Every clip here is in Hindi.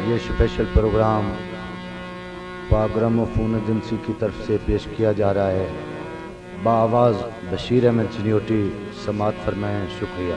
ये स्पेशल प्रोग्राम पाग्रामोफोन एजेंसी की तरफ से पेश किया जा रहा है। बाआवाज़ बशीर अहमद चिन्योटी समात फरमाएं। शुक्रिया।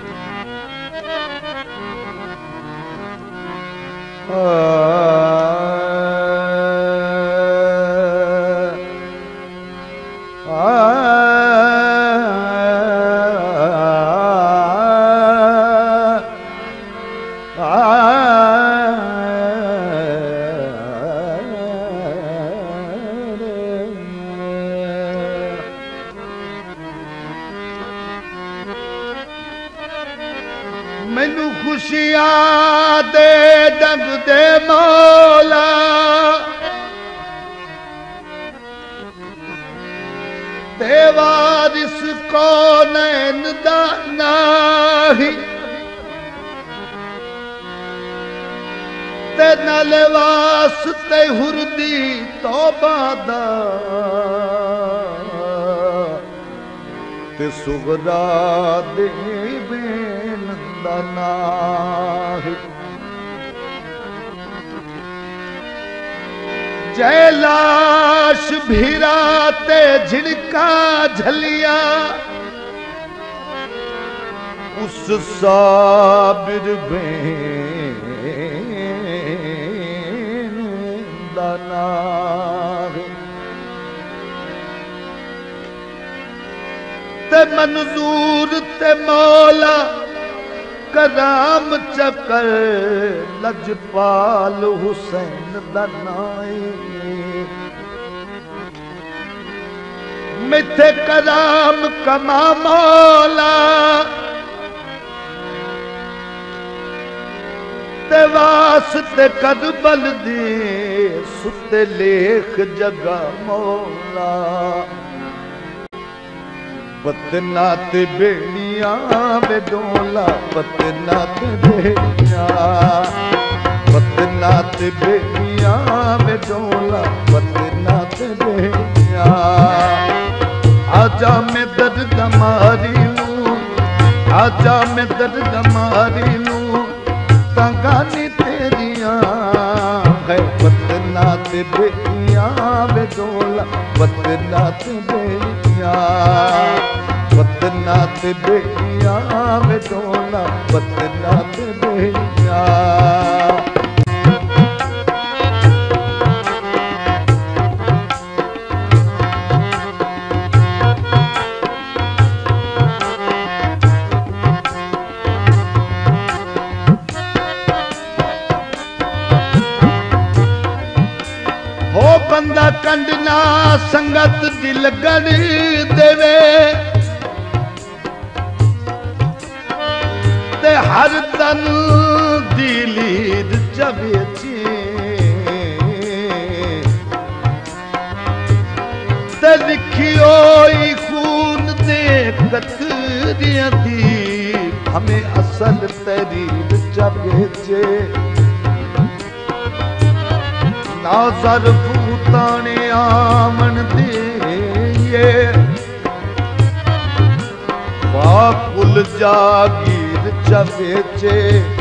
मैनू खुशियां दे डंग दे मौला, ते वारिस कौनैन दा नाही, ते नाल वास्ते हुरदी तौबा दा, ते सुगरा दे जय लाश भिराते झिड़का झलिया, उस साबिर बेन दाना ते मंजूर ते मौला कराम चकर लजपाल हुसैन दनाई, मिथे कराम कमा मौला, ते वास्ते करबल दे सुते लेख जगा मौला, पतना ते बेड़िया बेडोला, पतना ते बेड़िया, पतना ते बेड़िया बेडोला, पतना ते बेड़िया। आजा मैं दर्द मारी लूं, आजा मैं दर्द मारी लूं, तंगानी तेरिया है, पतना ते बेड़िया बेडोला, पतना ते बेड़िया, पतना ते बेड़िया बेडोला, पतना ते बेड़िया। हो बंदा कंडना संगत दी लगन देवे, ते हर तन दी लीद चवेचे, ते लिखियो खून दे कतरियां दी, हमें असल तरीब चवेचे। नाज़र भूताने आमन दे ये वाकुल जागीर चवेचे,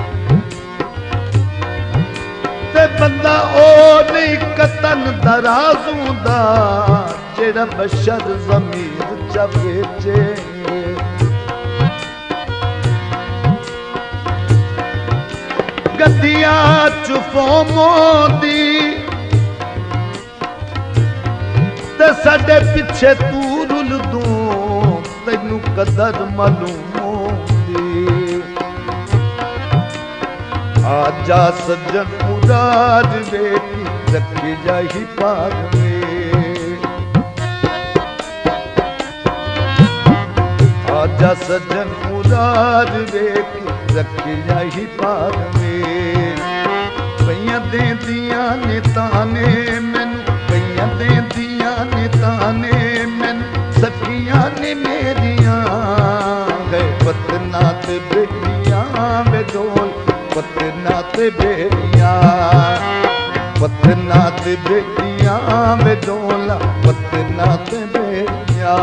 ते बंदा ओ नहीं कतन दराजू दा, जेड़ा बशर ज़मीर चवेचे। गद्दियां चुफो मोदी, ते साडे पिछे तू रुल दूं, तैनू कदर मालूम होंदी। आजा सज्जन मुराद बेटी रखी जाही पाग में, आजा सज्जन मुराद बेटी रखी जाही पाग में। पईयां देंदियां ने ताने मैनू, पईयां देंदियां ने ताने मैनू, सखियां ने मेरियां गए पतना ते बेड़िया बेडोल, पतना ते बेड़िया, पतना ते बेड़िया बेडोला, पतना ते बेड़िया।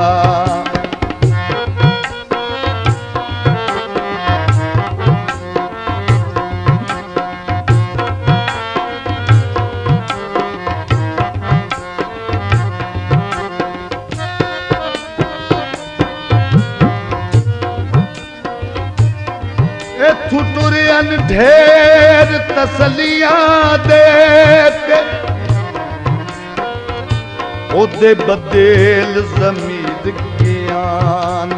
ढेर तसलियां दे के ओदे बदेल ज़मीर ज्ञान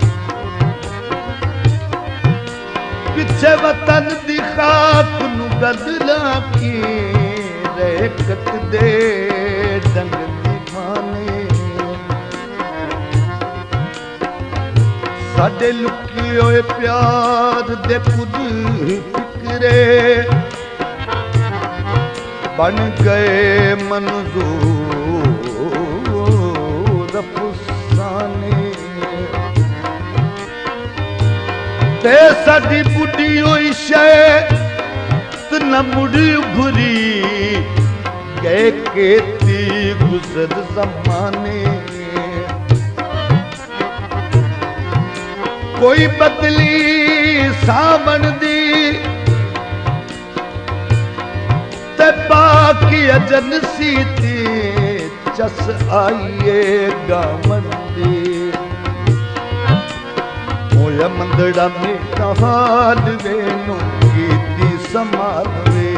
पिछे वतन दी खाक नू गदला की रेकत दे डंग दीवाने साडे लुकी होए प्यार दे पुद फिक्रे बन गए मंजूर अफसाने ते साडी बुढ़ी होई शैत न मुड़ी उभरी गए केती गुजर जमाने कोई बदली सावन दी ते बाकी अजन सीती चस आइए गावन दी होया मंदड़ा मेरा हाल वेनू कीती संभाल वे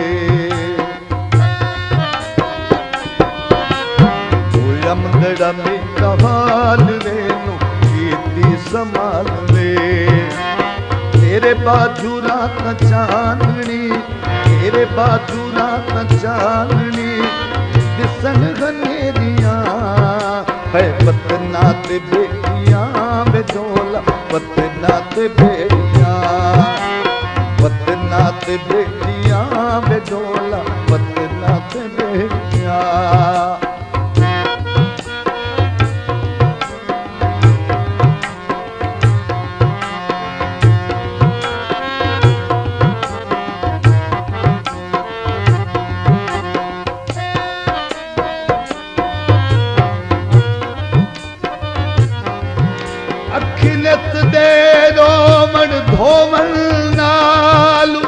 होया मंदड़ा मेरा हाल वेनू कीती संभाल वे तेरे बाजू रात चांदनी तेरे बाजू रात चांदनी दिसन घनेरिया है पतना ते बेटियां बेदोला पतना ते बेटियां पतना ते बेटियां बेदोला पतना ते बेटियां अखिलत दे रोमन धोमन नालू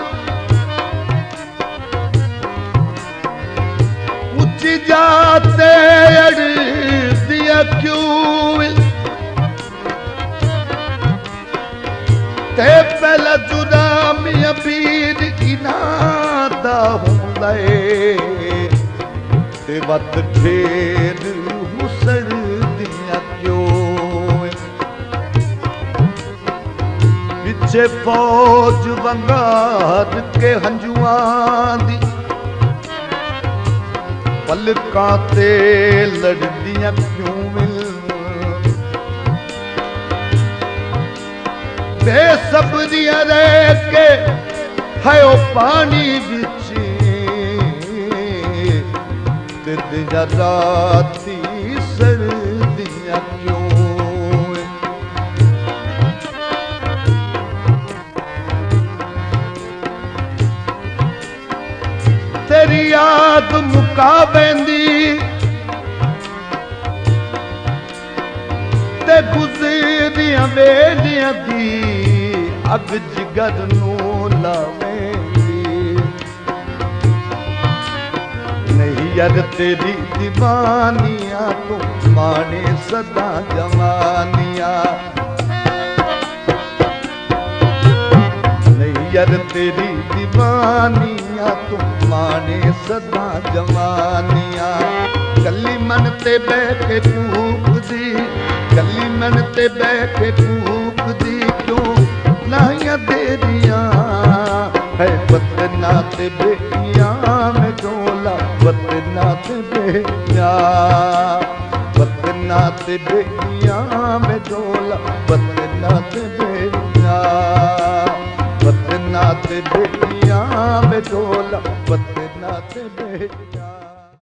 उच्ची जाते अड़ दिया क्यों ते पहला जुदा मियां पीर इनादा हुंदे ते वत ढेर हुसड़ दिया क्यों पिछे फौज वंगार के हंजुआं दी पलकां ते लड़दियां क्यों मिल बेसब्रियां रह के है ओ पानी बिच ते दिया राती सर्दियां क्यों तेरी याद मुका बेंदी ते गुजरियां वेलियां दी अग जिगर नू लावेंदी नहीं यार तेरी दीवानियां तू माने सदा जवानियां नहीं यार तेरी दीवानियां तू माने सदा जवानियां कली मन ते बह के फूक दी कली मन ते बह के फूक दी क्यों लाइया देरियां है पतना ते बेटियां में डोला पतना ते बेटियां पतना ते बेटियां में डोला पतना ते बेटियां पतना ते बेटियां में डोला पतना ते बेटियां।